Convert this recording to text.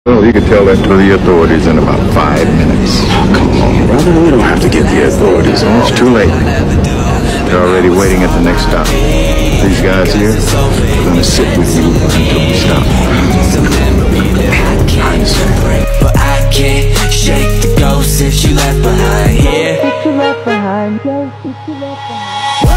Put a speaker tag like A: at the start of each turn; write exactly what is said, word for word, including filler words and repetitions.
A: Well, you could tell that to the authorities in about five minutes.
B: Oh, come on, brother. We don't have to get the authorities on.
A: It's too late. They're already waiting at the next stop. These guys here are going to sit with you until we stop.
B: I understand.
C: But I can't shake the ghost that you left behind here.
D: That you left behind, ghost that you left behind.